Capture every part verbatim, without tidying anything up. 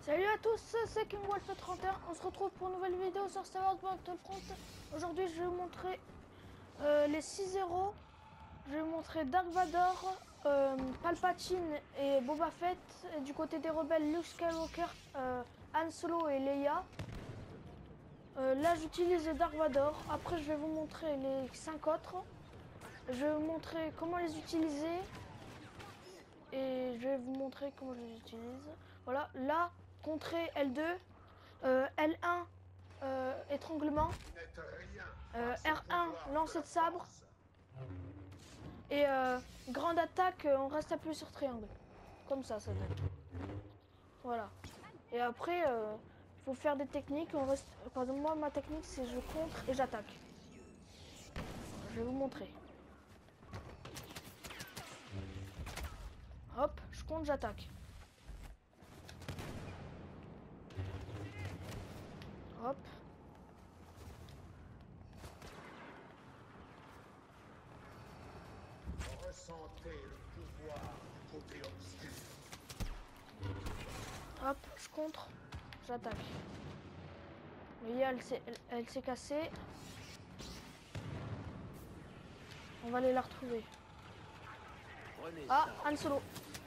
Salut à tous, c'est KingWolf trente et un. On se retrouve pour une nouvelle vidéo sur Star Wars Battlefront. Aujourd'hui, je vais vous montrer euh, les six héros. Je vais vous montrer Dark Vador, euh, Palpatine et Boba Fett. Et du côté des rebelles, Luke Skywalker, euh, Han Solo et Leia. Euh, là, j'utilise Dark Vador. Après, je vais vous montrer les cinq autres. Je vais vous montrer comment les utiliser. Et je vais vous montrer comment je les utilise. Voilà, là, contrer L deux, euh, L un, euh, étranglement, euh, R un, lancer de sabre, et euh, grande attaque, euh, on reste appuyé sur triangle. Comme ça, ça donne. Voilà. Et après, il euh, faut faire des techniques. On reste... Par exemple, moi, ma technique, c'est je contre et j'attaque. Je vais vous montrer. Hop, je compte, j'attaque. Hop. Ressentez le pouvoir du côté obscur. Hop, je contre, j'attaque. Leia, elle s'est elle, elle s'est cassée. On va aller la retrouver. Ah, Han Solo.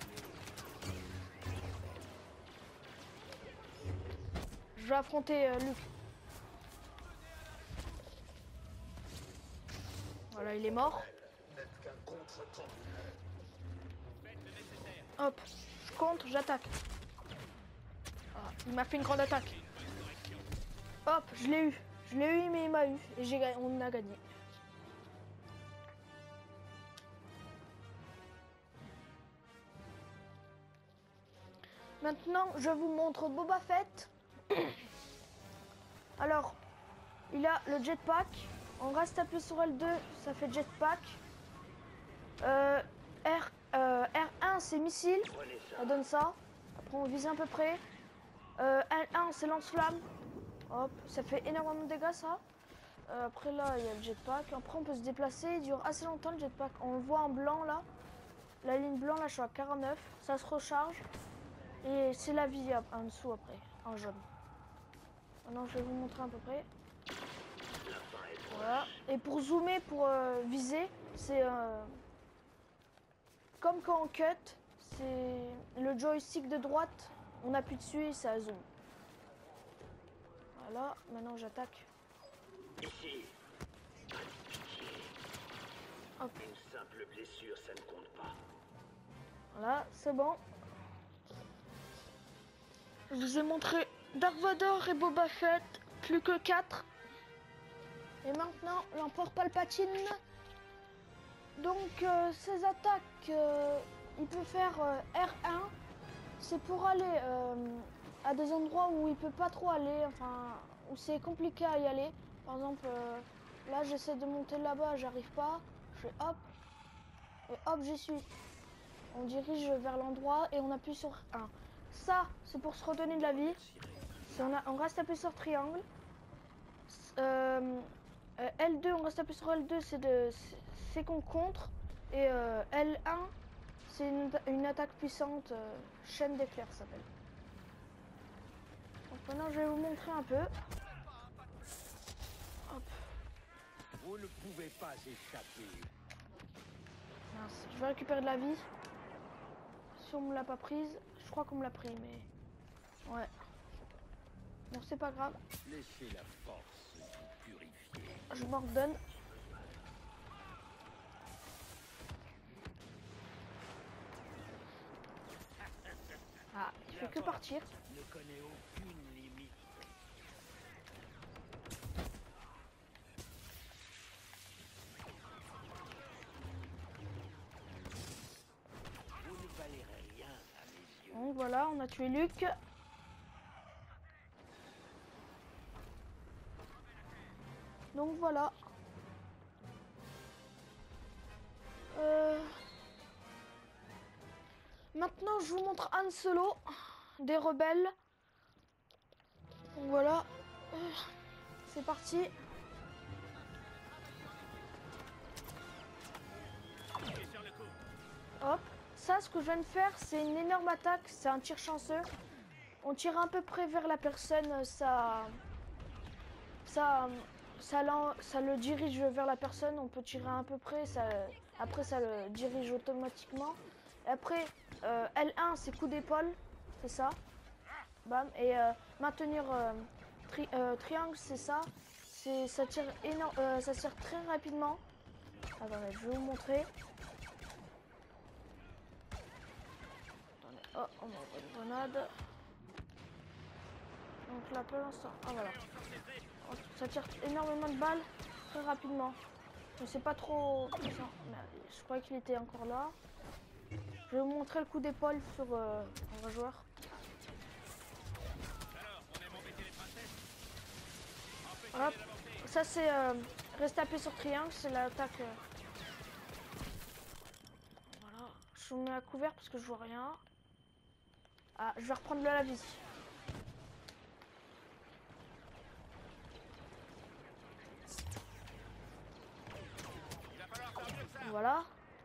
Je vais affronter euh, Luke. Voilà, il est mort. Hop, je contre, j'attaque. Ah, il m'a fait une grande attaque. Hop, je l'ai eu. Je l'ai eu, mais il m'a eu. Et j'ai, on a gagné. Maintenant, je vous montre Boba Fett. Alors, il a le jetpack. On reste appuyé sur L deux, ça fait jetpack. Euh, R, euh, R un, c'est missile. Ça donne ça. Après, on vise à peu près. Euh, L un, c'est lance-flamme. Hop, ça fait énormément de dégâts, ça. Euh, après, là, il y a le jetpack. Après, on peut se déplacer. Il dure assez longtemps, le jetpack. On le voit en blanc, là. La ligne blanc, là, je suis à quarante-neuf. Ça se recharge. Et c'est la vie en dessous, après, en jaune. Maintenant, je vais vous montrer à peu près. Voilà. Et pour zoomer, pour euh, viser, c'est euh, comme quand on cut, c'est le joystick de droite, on appuie dessus et ça zoome. Voilà, maintenant j'attaque. Ici. Hop. Une simple blessure, ça ne compte pas. Voilà, c'est bon. Je vous ai montré Dark Vador et Boba Fett, plus que quatre. Et maintenant, l'empereur Palpatine. Donc, euh, ses attaques, euh, il peut faire euh, R un. C'est pour aller euh, à des endroits où il peut pas trop aller, enfin, où c'est compliqué à y aller. Par exemple, euh, là, j'essaie de monter là-bas, j'arrive pas. Je fais hop, et hop, j'y suis. On dirige vers l'endroit et on appuie sur un. Ça, c'est pour se redonner de la vie. On, a, on reste appuyé sur triangle. Euh, Euh, L deux, on reste appuyé sur L deux, c'est de, c'est qu'on contre. Et euh, L un, c'est une, une attaque puissante, euh, chaîne d'éclairs, ça s'appelle. Donc maintenant, je vais vous montrer un peu. Hop. Vous ne pouvez pas échapper. Mince, je vais récupérer de la vie. Si on me l'a pas prise, je crois qu'on me l'a pris, mais ouais. Bon, c'est pas grave. Laissez la force vous purifier. Je m'ordonne. Ah, il fait que partir. Ne connaît aucune limite. Vous ne valerez rien à mes yeux. Donc voilà, on a tué Luke. Donc voilà. Euh... Maintenant, je vous montre Han Solo des rebelles. Donc voilà. Euh... C'est parti. Hop. Ça, ce que je viens de faire, c'est une énorme attaque. C'est un tir chanceux. on tire à peu près vers la personne, ça, ça, ça, l'en- ça le dirige vers la personne. On peut tirer à peu près, ça, après ça le dirige automatiquement. Et après, euh, L un c'est coup d'épaule, c'est ça. Bam. Et euh, maintenir euh, tri euh, triangle, c'est ça. C'est ça tire énorme, euh, ça tire très rapidement. Attendez, je vais vous montrer. Attendez, oh, on va avoir une grenade. Donc là, pour l'instant, ah voilà. Ça tire énormément de balles très rapidement. Je sais pas trop. Je croyais qu'il était encore là. Je vais vous montrer le coup d'épaule sur euh, un joueur. Hop. Ça c'est euh, rester appuyé sur triangle, c'est l'attaque. Euh... Voilà. Je me mets à couvert parce que je vois rien. Ah, je vais reprendre la vie. Voilà.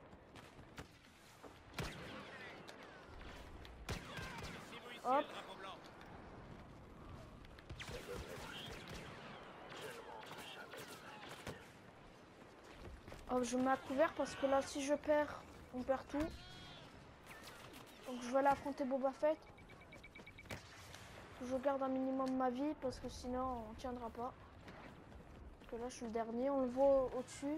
Hop. Hop, je me mets à couvert parce que là, si je perds, on perd tout. Donc je vais aller affronter Boba Fett. Je garde un minimum ma vie parce que sinon on tiendra pas. Parce que là, je suis le dernier, on le voit au-dessus.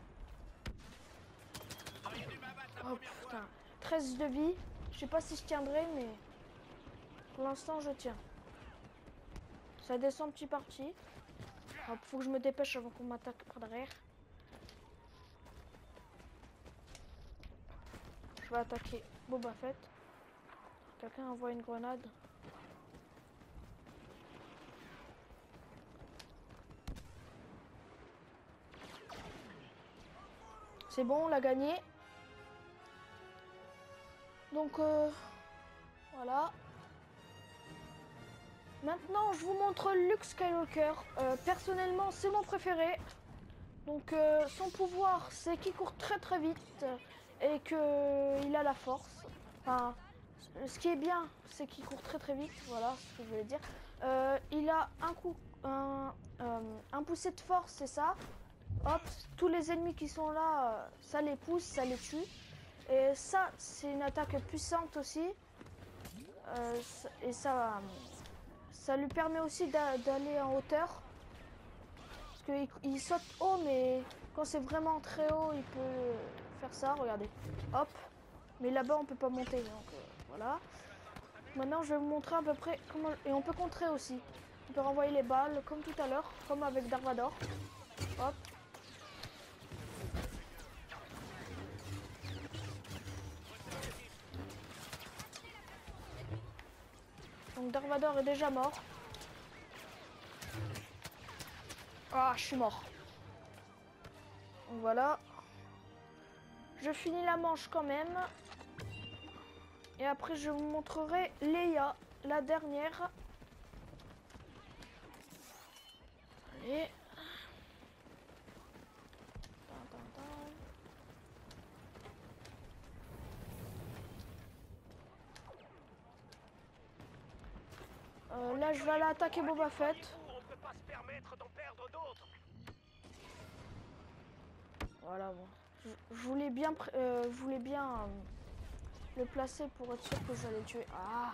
Oh putain, treize de vie. Je sais pas si je tiendrai, mais pour l'instant, je tiens. Ça descend petit par petit. Hop, faut que je me dépêche avant qu'on m'attaque par derrière. Je vais attaquer Boba Fett. Quelqu'un envoie une grenade. C'est bon, on l'a gagné. Donc, euh, voilà. Maintenant, je vous montre Luke Skywalker. Euh, personnellement, c'est mon préféré. Donc, euh, son pouvoir, c'est qu'il court très très vite et qu'il a la force. Enfin, ce qui est bien, c'est qu'il court très très vite. Voilà ce que je voulais dire. Euh, il a un coup, un, euh, un poussé de force, c'est ça. Hop, tous les ennemis qui sont là, ça les pousse, ça les tue. Et ça, c'est une attaque puissante aussi. Euh, et ça, ça lui permet aussi d'aller en hauteur. Parce qu'il il saute haut, mais quand c'est vraiment très haut, il peut faire ça. Regardez, hop. Mais là-bas, on peut pas monter. Donc euh, voilà. Maintenant, je vais vous montrer à peu près comment. Et on peut contrer aussi. On peut renvoyer les balles comme tout à l'heure, comme avec Dark Vador. Hop. Donc Dark Vador est déjà mort. Ah, je suis mort. Donc voilà. Je finis la manche quand même. Et après, je vous montrerai Leia, la dernière. Allez. Euh, là, je vais aller attaquer Boba Fett. Voilà, bon. Je, je voulais bien, euh, je voulais bien euh, le placer pour être sûr que j'allais le tuer. Ah.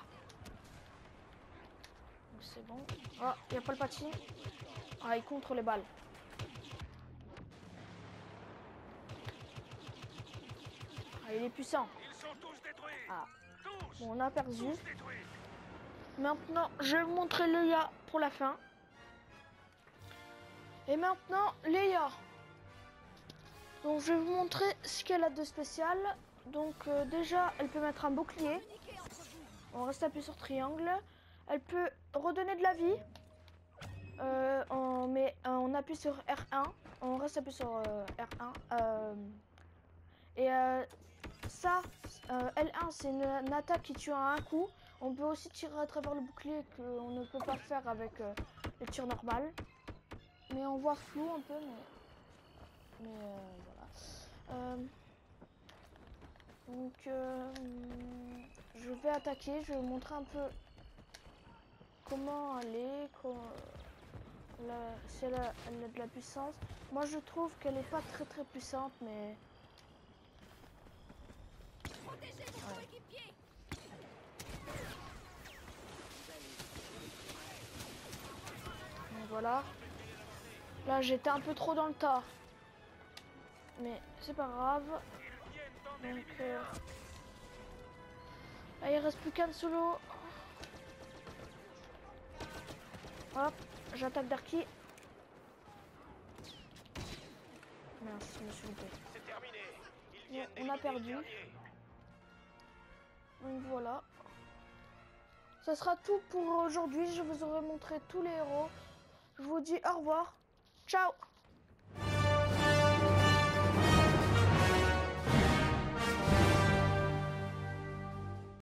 C'est bon. Ah, il n'y a pas le patine. Ah, il contre les balles. Ah, il est puissant. Ah. Bon, on a perdu. Maintenant, je vais vous montrer Leia pour la fin. Et maintenant, Leia. Donc, je vais vous montrer ce qu'elle a de spécial. Donc, euh, déjà, elle peut mettre un bouclier. On reste appuyé sur triangle. Elle peut redonner de la vie. Euh, on, met, euh, on appuie sur R un. On reste appuyé sur euh, R un. Euh, et euh, ça, euh, L un, c'est une, une attaque qui tue à un coup. On peut aussi tirer à travers le bouclier qu'on ne peut pas faire avec euh, les tirs normales. Mais on voit flou un peu, mais, mais euh, voilà. Euh, donc, euh, je vais attaquer, je vais vous montrer un peu comment elle est, comment, la- si elle a, elle a de la puissance. Moi je trouve qu'elle est pas très très puissante, mais Protégez vos Ouais. coéquipiers. donc voilà. Là j'étais un peu trop dans le tas, mais c'est pas grave. Donc euh, là il reste plus qu'un solo. Hop, j'attaque Darky. Mince, je me suis loupé. C'est terminé. Ils Bon, viennent on a d'éliminer perdu. le dernier. Donc voilà. Ça sera tout pour aujourd'hui. Je vous aurai montré tous les héros. Je vous dis au revoir. Ciao.